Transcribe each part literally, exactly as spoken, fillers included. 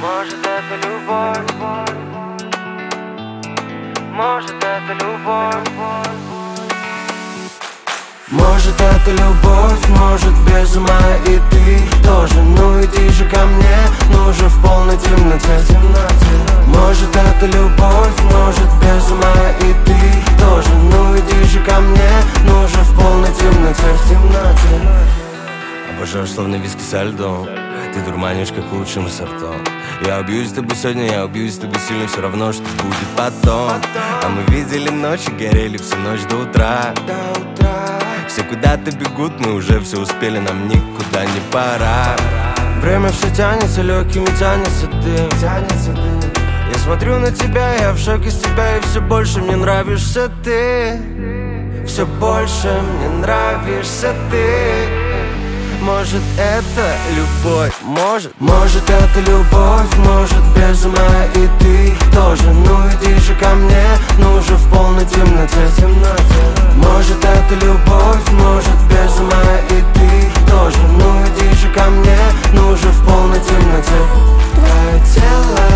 Может это любовь, может это любовь, может это любовь, может без ума и ты тоже. Ну иди же ко мне, ну же в полной темноте, темноте. Может это любовь, может без ума и ты тоже. Ну иди же ко мне, ну же в полной темноте, в темноте. Обожаю, словно виски со льдом. Ты дурманишь, как лучшим сортом. Я убью с тобой сегодня, я убью с тобой сильно. Все равно, что будет потом. А мы видели ночи, горели всю ночь до утра. Все куда-то бегут, мы уже все успели, нам никуда не пора. Время все тянется, легкими тянется дым, тянется дым. Я смотрю на тебя, я в шоке с тебя. И все больше мне нравишься ты. Все больше мне нравишься ты. Может это любовь, может, может это любовь, может без ума и ты тоже. Ну иди же ко мне, ну же в полной темноте, темноте. Может это любовь, может без ума и ты тоже. Ну иди же ко мне, ну же в полной темноте. Твое тело,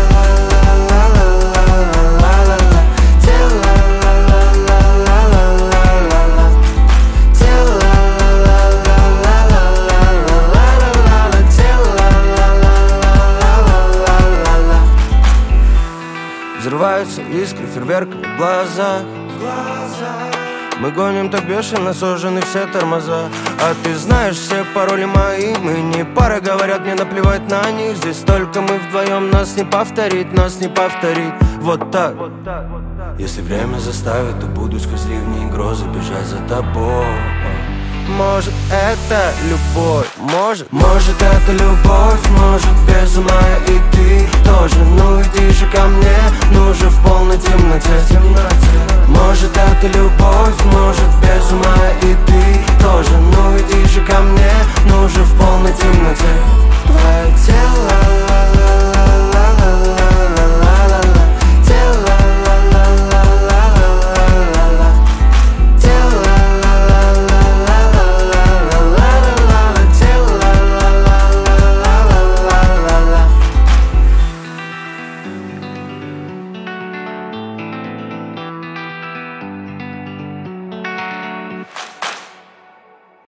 взрываются искры, фейерверками в глаза. Мы гоним так бешено, сожжены все тормоза. А ты знаешь все пароли мои. Мы не пара, говорят, мне наплевать на них. Здесь только мы вдвоем, нас не повторить, нас не повторить. Вот так. Если время заставит, то буду сквозь ливни и грозы бежать за тобой. Может это любовь, может, может это любовь, может без ума и ты тоже. Ну иди же ко мне, ну